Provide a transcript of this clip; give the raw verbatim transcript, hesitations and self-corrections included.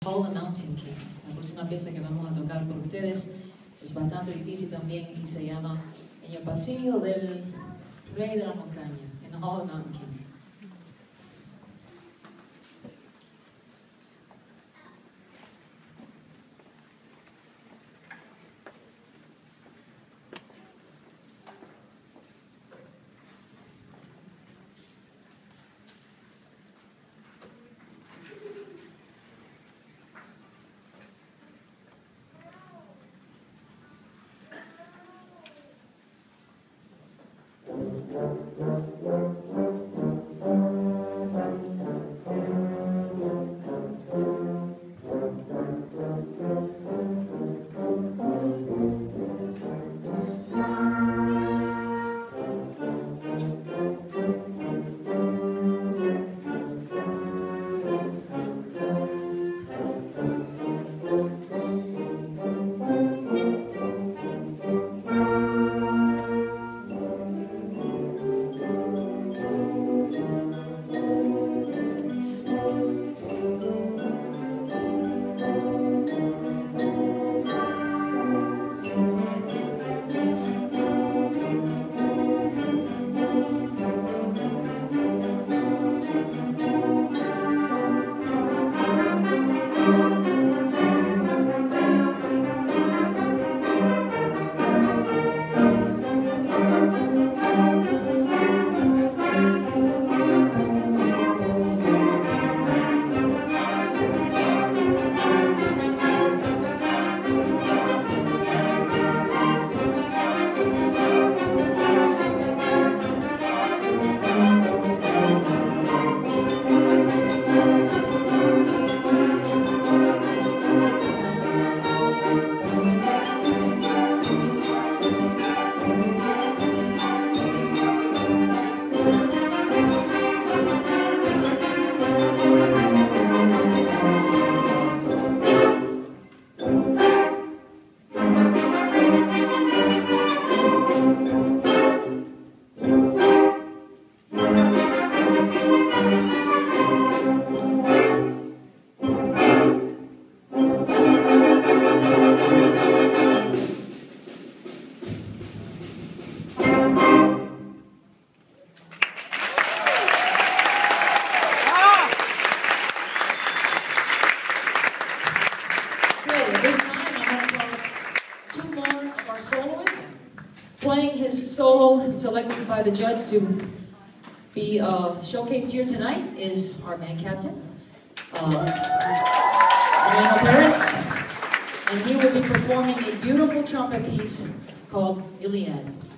All the Mountain King. La próxima pieza que vamos a tocar por ustedes es bastante difícil también y se llama En el pasillo del Rey de la Montaña, en All the Mountain King. Playing his solo selected by the judge to be uh, showcased here tonight is our band captain, uh, Emmanuel Perez, and he will be performing a beautiful trumpet piece called Iliad.